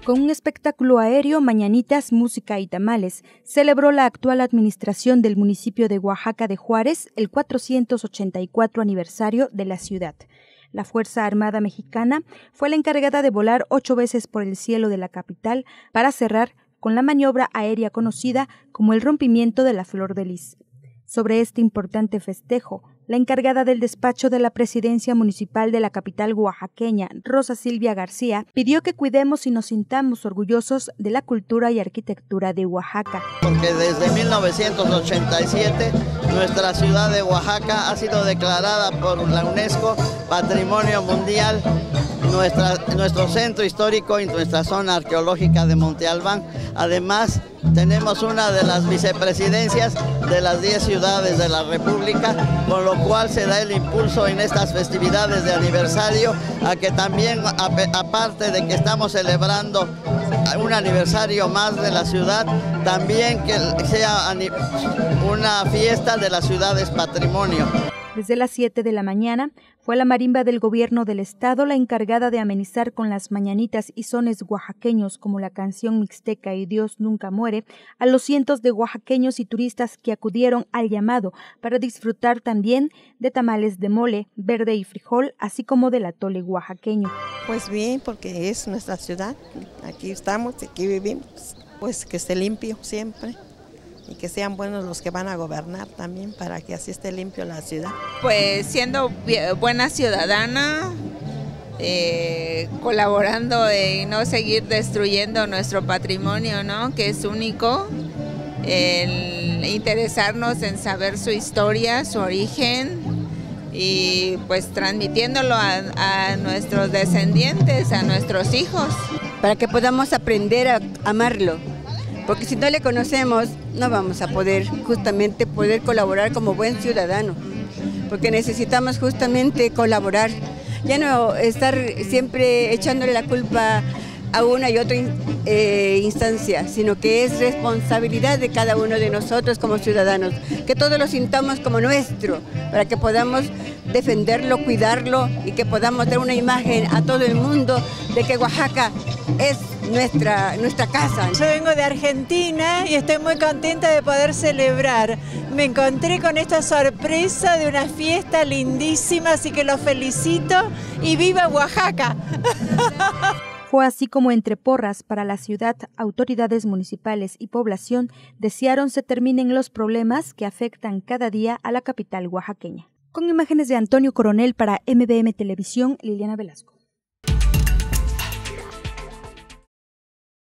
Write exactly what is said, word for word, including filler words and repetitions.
Con un espectáculo aéreo, mañanitas, música y tamales, celebró la actual administración del municipio de Oaxaca de Juárez el cuatrocientos ochenta y cuatro aniversario de la ciudad. La Fuerza Armada Mexicana fue la encargada de volar ocho veces por el cielo de la capital para cerrar con la maniobra aérea conocida como el rompimiento de la flor de lis. Sobre este importante festejo, la encargada del despacho de la presidencia municipal de la capital oaxaqueña, Rosa Silvia García, pidió que cuidemos y nos sintamos orgullosos de la cultura y arquitectura de Oaxaca. Porque desde mil novecientos ochenta y siete nuestra ciudad de Oaxaca ha sido declarada por la UNESCO Patrimonio Mundial. Nuestra, nuestro centro histórico y nuestra zona arqueológica de Monte Albán. Además, tenemos una de las vicepresidencias de las diez ciudades de la República, con lo cual se da el impulso en estas festividades de aniversario a que también, aparte de que estamos celebrando un aniversario más de la ciudad, también que sea una fiesta de las ciudades patrimonio. Desde las siete de la mañana fue la marimba del gobierno del estado la encargada de amenizar con las mañanitas y sones oaxaqueños como la canción mixteca y Dios nunca muere a los cientos de oaxaqueños y turistas que acudieron al llamado para disfrutar también de tamales de mole, verde y frijol, así como del atole oaxaqueño. Pues bien, porque es nuestra ciudad, aquí estamos, aquí vivimos, pues que esté limpio siempre. Y que sean buenos los que van a gobernar también, para que así esté limpio la ciudad. Pues siendo buena ciudadana, eh, colaborando y no seguir destruyendo nuestro patrimonio, ¿no? Que es único, el interesarnos en saber su historia, su origen, y pues transmitiéndolo a, a nuestros descendientes, a nuestros hijos. Para que podamos aprender a amarlo. Porque si no le conocemos, no vamos a poder justamente poder colaborar como buen ciudadano, porque necesitamos justamente colaborar, ya no estar siempre echándole la culpa a una y otra eh, instancia, sino que es responsabilidad de cada uno de nosotros como ciudadanos, que todos lo sintamos como nuestro, para que podamos defenderlo, cuidarlo y que podamos dar una imagen a todo el mundo de que Oaxaca es nuestra, nuestra casa. Yo vengo de Argentina y estoy muy contenta de poder celebrar. Me encontré con esta sorpresa de una fiesta lindísima, así que los felicito y ¡viva Oaxaca! Fue así como entre porras para la ciudad, autoridades municipales y población desearon se terminen los problemas que afectan cada día a la capital oaxaqueña. Con imágenes de Antonio Coronel para M B M Televisión, Liliana Velasco.